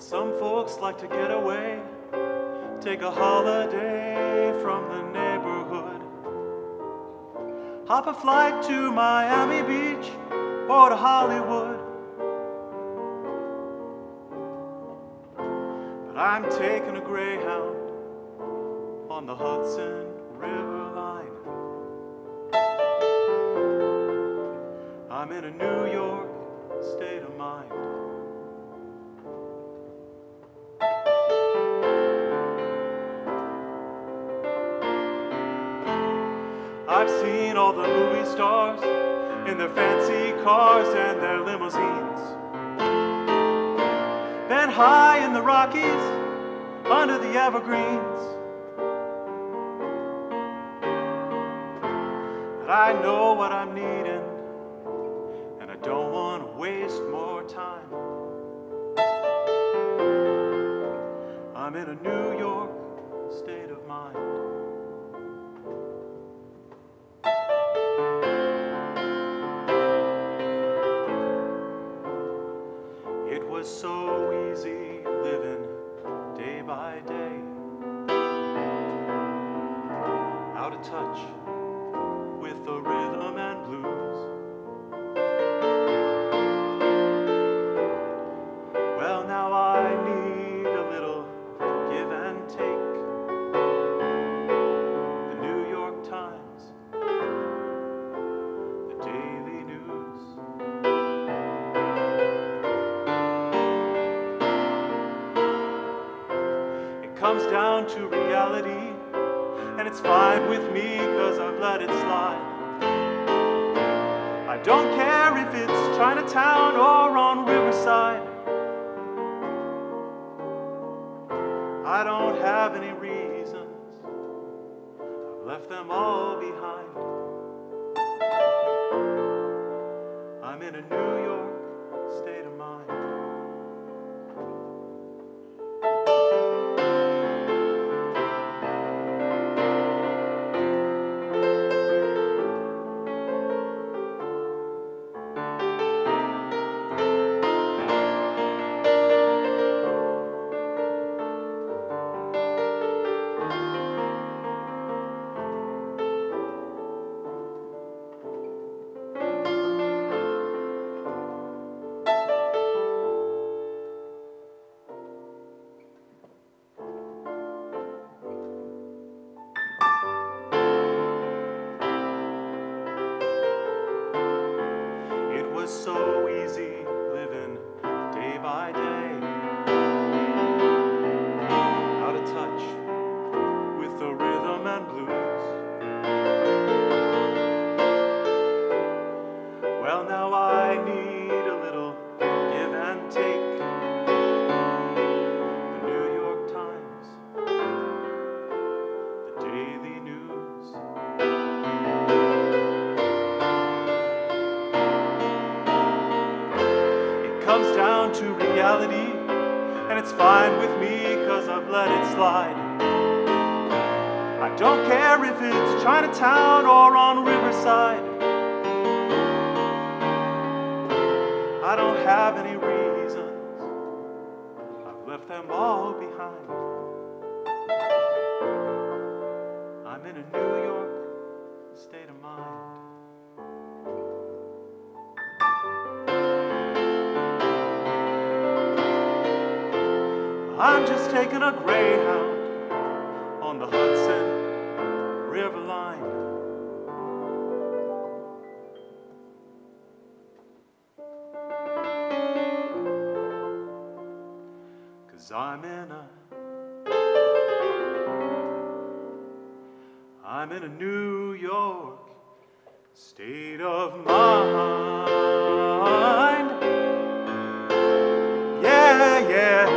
Some folks like to get away, take a holiday from the neighborhood. Hop a flight to Miami Beach or to Hollywood. But I'm taking a Greyhound on the Hudson River line. I'm in a New York state of mind. I've seen all the movie stars in their fancy cars and their limousines. Been high in the Rockies, under the evergreens. But I know what I'm needing, and I don't want to waste more time. I'm in a New York state of mind. It was so easy living day by day, out of touch with the rhythm and blues. Well, now I need a little give and take. The New York Times, the Daily News. Comes down to reality, and it's fine with me, 'cause I've let it slide. I don't care if it's Chinatown or on Riverside. I don't have any reasons, I've left them all behind. I'm in a New York state of mind. So easy living day by day, out of touch with the rhythm and blues. Well, now I need a little give and take. The New York Times, the Daily News. Comes down to reality, and it's fine with me, 'cause I've let it slide. I don't care if it's Chinatown or on Riverside. I don't have any reasons, I've left them all behind. I'm in a New York state of mind. I'm just taking a Greyhound on the Hudson River line. 'Cause I'm in a New York state of mind. Yeah, yeah.